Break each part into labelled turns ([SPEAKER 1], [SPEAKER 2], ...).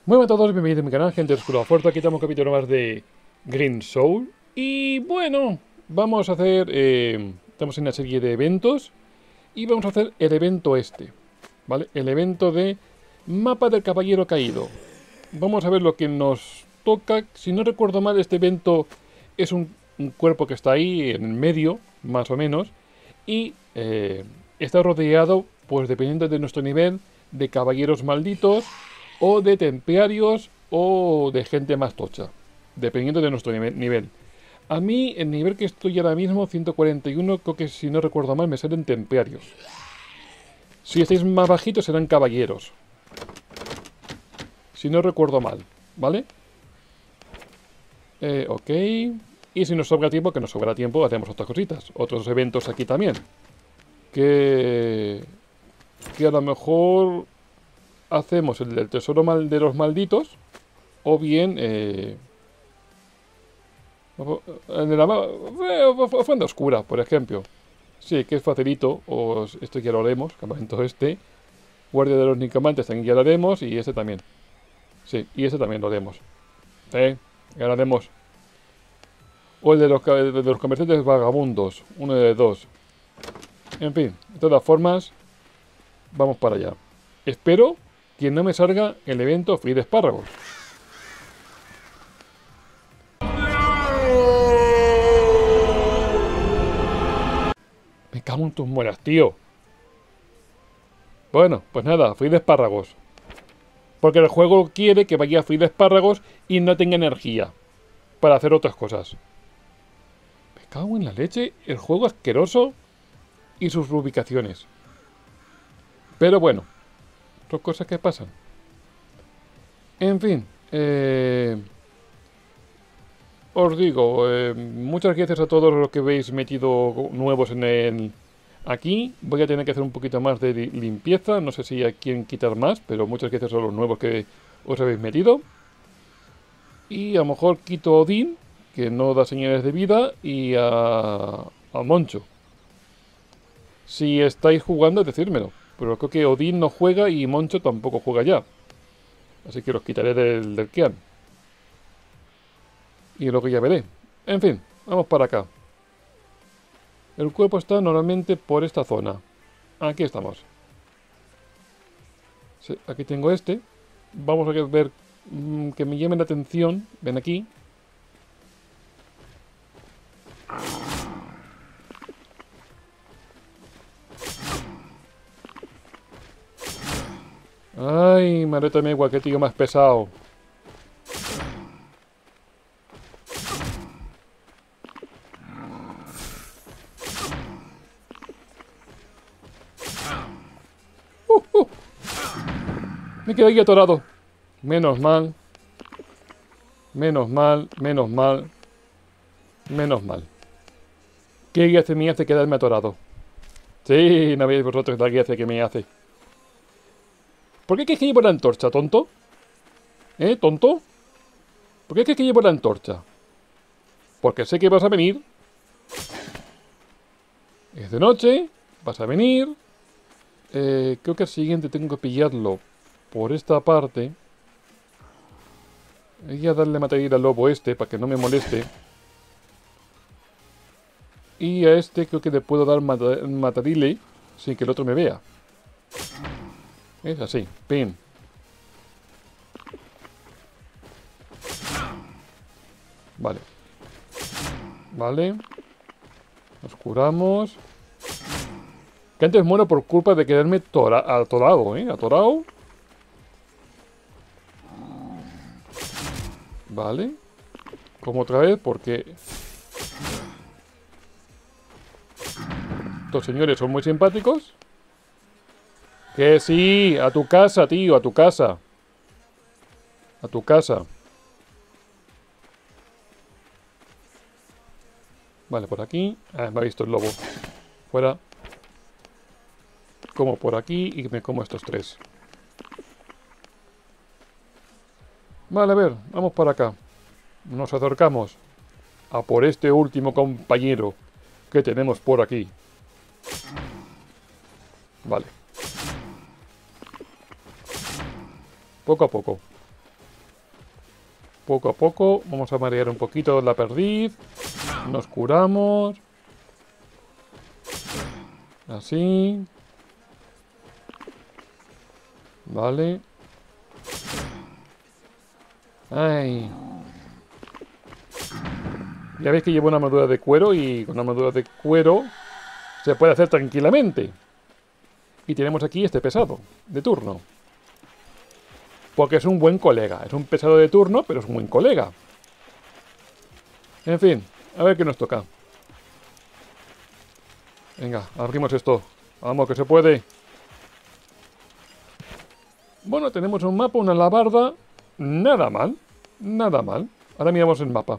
[SPEAKER 1] Muy buenas a todos, bienvenidos a mi canal, gente de Oscura Fuerte. Aquí estamos un capítulo más de Green Soul. Y bueno, vamos a hacer... estamos en una serie de eventos. Y vamos a hacer el evento este, ¿vale? El evento de Mapa del Caballero Caído. Vamos a ver lo que nos toca. Si no recuerdo mal, este evento es un cuerpo que está ahí en el medio, más o menos. Y está rodeado, pues dependiendo de nuestro nivel, de caballeros malditos o de templarios o de gente más tocha, dependiendo de nuestro nivel. A mí, el nivel que estoy ahora mismo, 141, creo que si no recuerdo mal, me salen templarios. Si estáis más bajitos serán caballeros. Si no recuerdo mal, ¿vale? Ok. Y si nos sobra tiempo, que nos sobra tiempo, hacemos otras cositas. Otros eventos aquí también. Que a lo mejor hacemos el del tesoro de los malditos. O bien... en la ofrenda oscura, por ejemplo. Sí, que es facilito. O esto ya lo haremos. Campamento este. Guardia de los Nicomantes también ya lo haremos. Y este también. Sí, y este también lo haremos. Ya lo haremos. O el de los comerciantes vagabundos. Uno de dos. En fin, de todas formas, vamos para allá. Espero que no me salga el evento Free de Espárragos. Me cago en tus muelas, tío. Bueno, pues nada, Free de Espárragos. Porque el juego quiere que vaya Free de Espárragos y no tenga energía para hacer otras cosas. Me cago en la leche, el juego asqueroso y sus ubicaciones. Pero bueno, son cosas que pasan. En fin, os digo, muchas gracias a todos los que habéis metido nuevos en el... Aquí voy a tener que hacer un poquito más de limpieza. No sé si hay quien quitar más, pero muchas gracias a los nuevos que os habéis metido. Y a lo mejor quito a Odín, que no da señales de vida, y a Moncho. Si estáis jugando, decírmelo. Pero creo que Odín no juega y Moncho tampoco juega ya. Así que los quitaré del Kian. Y luego ya veré. En fin, vamos para acá. El cuerpo está normalmente por esta zona. Aquí estamos. Sí, aquí tengo este. Vamos a ver que me llame la atención. Ven aquí. Ay, maleta megua, qué tío más pesado. Uh. Me quedé aquí atorado. Menos mal. Menos mal, menos mal. Menos mal. ¿Qué gracia me hace quedarme atorado? Sí, no veis vosotros la gracia que me hace. ¿Por qué es que llevo la antorcha, tonto? ¿Tonto? ¿Por qué es que llevo la antorcha? Porque sé que vas a venir. Es de noche. Vas a venir. Creo que al siguiente tengo que pillarlo por esta parte. Voy a darle material al lobo este para que no me moleste. Y a este creo que le puedo dar matarile sin que el otro me vea. Es así, pin. Vale. Vale. Nos curamos. Que antes muero por culpa de quedarme atorado, Atorado. Vale. Como otra vez, porque... Estos señores son muy simpáticos. Que sí, a tu casa, tío, a tu casa. A tu casa. Vale, por aquí. Ah, me ha visto el lobo. Fuera. Como por aquí y me como estos tres. Vale, a ver, vamos para acá. Nos acercamos a por este último compañero que tenemos por aquí. Vale. Poco a poco. Poco a poco. Vamos a marear un poquito la perdiz. Nos curamos. Así. Vale. Ay. Ya veis que llevo una armadura de cuero y con una armadura de cuero se puede hacer tranquilamente. Y tenemos aquí este pesado de turno. Porque es un buen colega. Es un pesado de turno, pero es un buen colega. En fin, a ver qué nos toca. Venga, abrimos esto. Vamos, que se puede. Bueno, tenemos un mapa, una alabarda. Nada mal. Nada mal. Ahora miramos el mapa.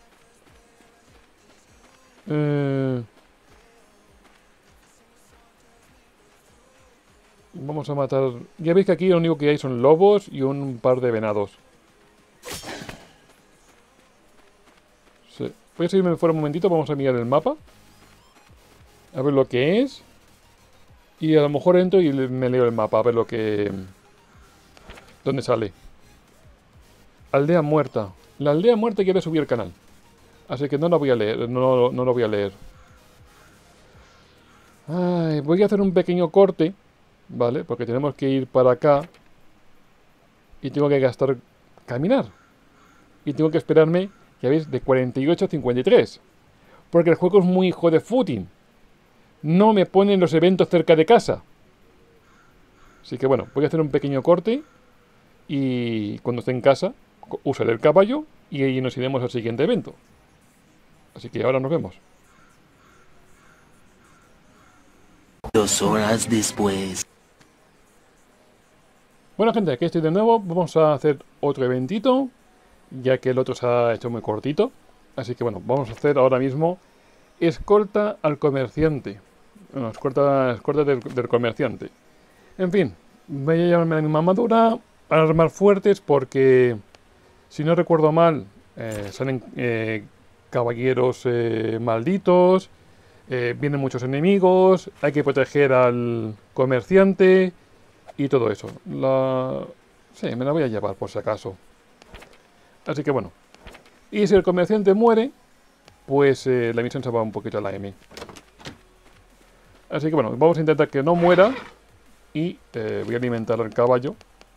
[SPEAKER 1] Vamos a matar... Ya veis que aquí lo único que hay son lobos y un par de venados. Sí. Voy a seguirme fuera un momentito, vamos a mirar el mapa. A ver lo que es. Y a lo mejor entro y me leo el mapa, a ver lo que... ¿Dónde sale? Aldea muerta. La aldea muerta quiere subir al canal. Así que no la voy a leer, no lo voy a leer. Ay, voy a hacer un pequeño corte, ¿vale? Porque tenemos que ir para acá. Y tengo que gastar... caminar. Y tengo que esperarme, ya veis, de 48 a 53. Porque el juego es muy hijo de footing. No me ponen los eventos cerca de casa. Así que bueno, voy a hacer un pequeño corte. Y cuando esté en casa, usaré el caballo y ahí nos iremos al siguiente evento. Así que ahora nos vemos.
[SPEAKER 2] 2 horas después.
[SPEAKER 1] Bueno gente, aquí estoy de nuevo. Vamos a hacer otro eventito, ya que el otro se ha hecho muy cortito. Así que bueno, vamos a hacer ahora mismo escolta al comerciante. Bueno, escolta del comerciante. En fin, voy a llevarme la misma armadura, armas fuertes, porque si no recuerdo mal, salen caballeros malditos, vienen muchos enemigos, hay que proteger al comerciante y todo eso. Sí, me la voy a llevar por si acaso. Así que bueno. Y si el comerciante muere, pues la misión se va un poquito a la M. Así que bueno, vamos a intentar que no muera. Y voy a alimentar al caballo.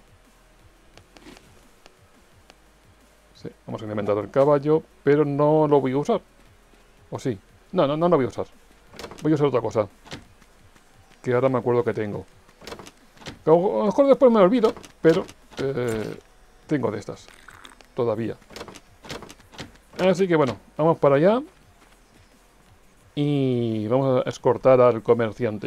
[SPEAKER 1] Sí, vamos a alimentar al caballo, pero no lo voy a usar. ¿O sí? No lo voy a usar. Voy a usar otra cosa. Que ahora me acuerdo que tengo. A lo mejor después me olvido, pero tengo de estas. Todavía. Así que bueno, vamos para allá. Y vamos a escortar al comerciante.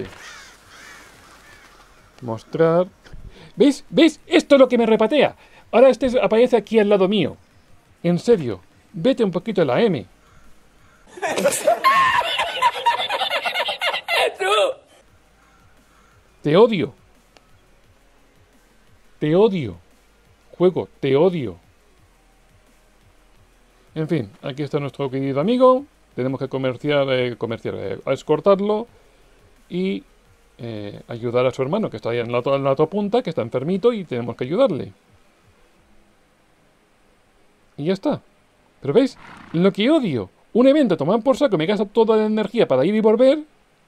[SPEAKER 1] Mostrar. ¿Veis? ¿Veis? Esto es lo que me repatea. Ahora este aparece aquí al lado mío. En serio. Vete un poquito a la M. Te odio. Te odio. Juego, te odio. En fin, aquí está nuestro querido amigo. Tenemos que a escortarlo. Y ayudar a su hermano, que está ahí en la otra punta, que está enfermito y tenemos que ayudarle. Y ya está. Pero ¿veis? Lo que odio. Un evento tomado por saco, me gasta toda la energía para ir y volver.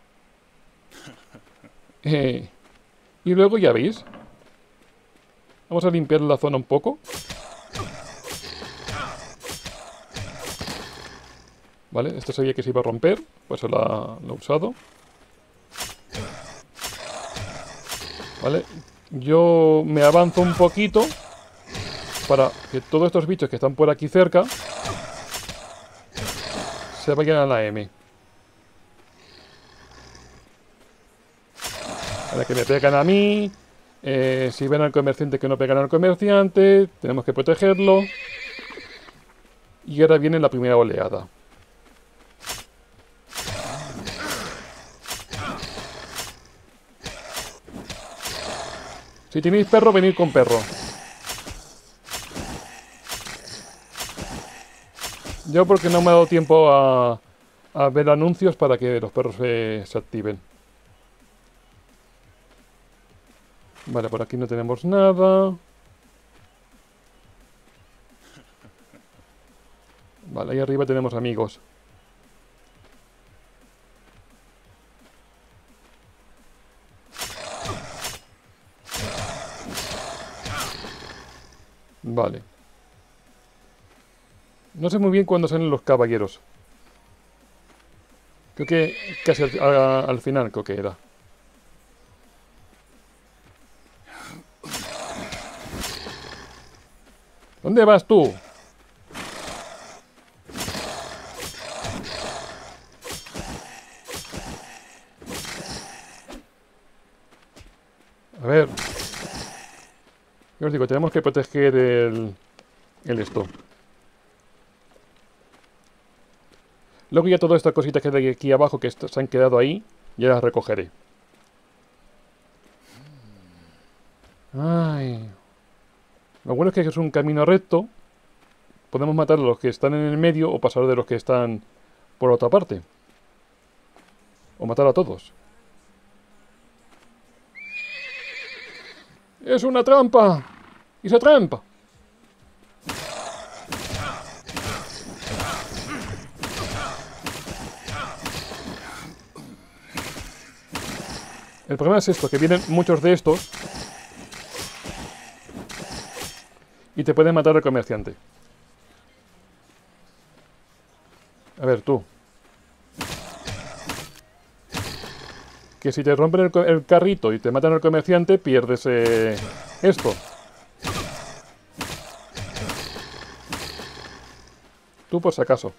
[SPEAKER 1] Y luego ya veis. Vamos a limpiar la zona un poco. Vale, esto sabía que se iba a romper, pues lo he usado. Vale, yo me avanzo un poquito para que todos estos bichos que están por aquí cerca se vayan a la M. Para que me pegan a mí. Si ven al comerciante que no pegan al comerciante, tenemos que protegerlo. Y ahora viene la primera oleada. Si tenéis perro, venid con perro. Yo porque no me ha dado tiempo a ver anuncios para que los perros se activen. Vale, por aquí no tenemos nada. Vale, ahí arriba tenemos amigos. Vale. No sé muy bien cuándo salen los caballeros. Creo que casi al final creo que era. ¿Dónde vas tú? A ver. Yo os digo, tenemos que proteger el esto. Luego ya todas estas cositas que hay aquí abajo que se han quedado ahí, ya las recogeré. Ay. Lo bueno es que es un camino recto. Podemos matar a los que están en el medio o pasar de los que están por otra parte. O matar a todos. ¡Es una trampa! ¡Y se trampa! El problema es esto, que vienen muchos de estos y te pueden matar al comerciante. A ver, tú. Que si te rompen el carrito y te matan al comerciante, pierdes esto. Tú por si acaso.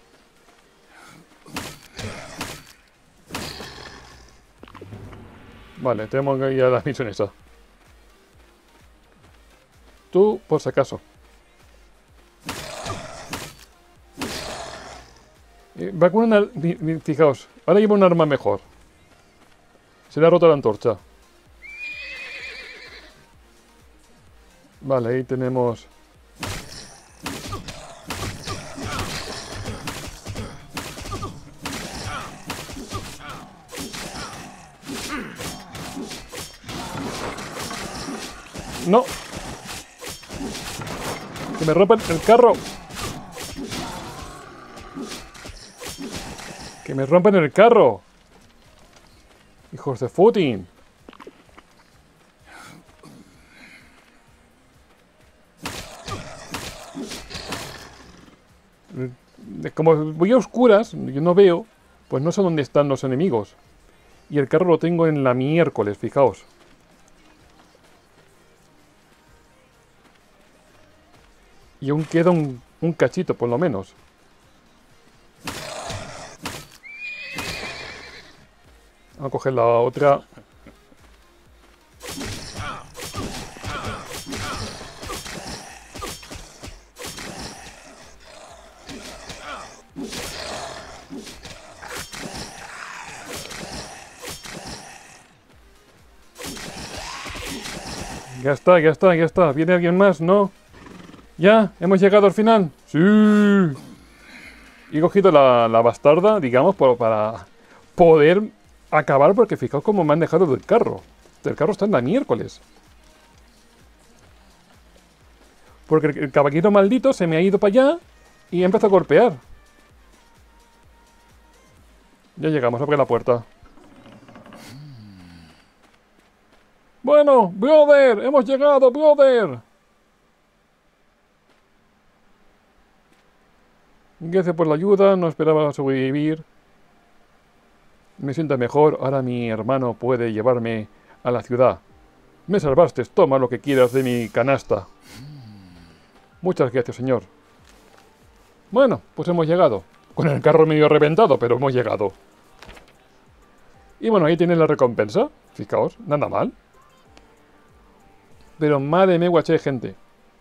[SPEAKER 1] Vale, tenemos ya la misión esa. Tú por si acaso. Va con una... Fijaos, ahora lleva un arma mejor. Se le ha roto la antorcha. Vale, ahí tenemos... ¡No! ¡Que me rompen el carro! ¡Que me rompen el carro! ¡Hijos de footing! Como voy a oscuras, yo no veo, pues no sé dónde están los enemigos. Y el carro lo tengo en la miércoles, fijaos. Y aún queda un cachito, por lo menos. Vamos a coger la otra. Ya está, ya está, ya está. ¿Viene alguien más? ¿No? ¿Ya? ¿Hemos llegado al final? ¡Sí! He cogido la bastarda, digamos, para poder acabar, porque fijaos cómo me han dejado del carro. El carro está en la miércoles. Porque el caballero maldito se me ha ido para allá y empieza a golpear. Ya llegamos, abre la puerta. Bueno, brother, hemos llegado, brother. Gracias por la ayuda, no esperaba sobrevivir. Me siento mejor, ahora mi hermano puede llevarme a la ciudad. Me salvaste, toma lo que quieras de mi canasta. Muchas gracias, señor. Bueno, pues hemos llegado. Con el carro medio reventado, pero hemos llegado. Y bueno, ahí tienen la recompensa. Fijaos, nada mal. Pero madre mía, guaché, gente.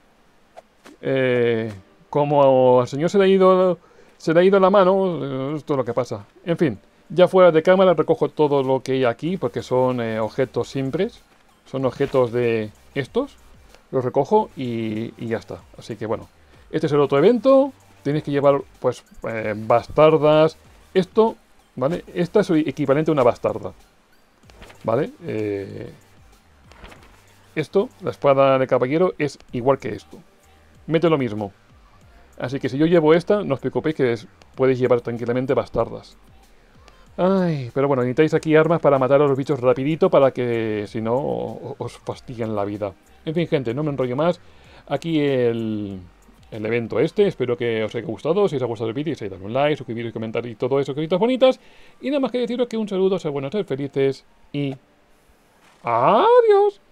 [SPEAKER 1] Como al señor se le ha ido la mano, esto es lo que pasa. En fin, ya fuera de cámara recojo todo lo que hay aquí, porque son objetos simples. Son objetos de estos. Los recojo y ya está. Así que bueno, este es el otro evento. Tenéis que llevar, pues, bastardas. Esto, ¿vale? Esta es equivalente a una bastarda. ¿Vale? Esto, la espada de caballero, es igual que esto. Mete lo mismo. Así que si yo llevo esta, no os preocupéis que podéis llevar tranquilamente bastardas. Ay, pero bueno, necesitáis aquí armas para matar a los bichos rapidito para que si no os fastidien la vida. En fin, gente, no me enrollo más. Aquí el evento este, espero que os haya gustado. Si os ha gustado el vídeo, darle un like, suscribiros, comentar y todo eso, cositas bonitas. Y nada más que deciros que un saludo, ser buenos, ser felices y... ¡adiós!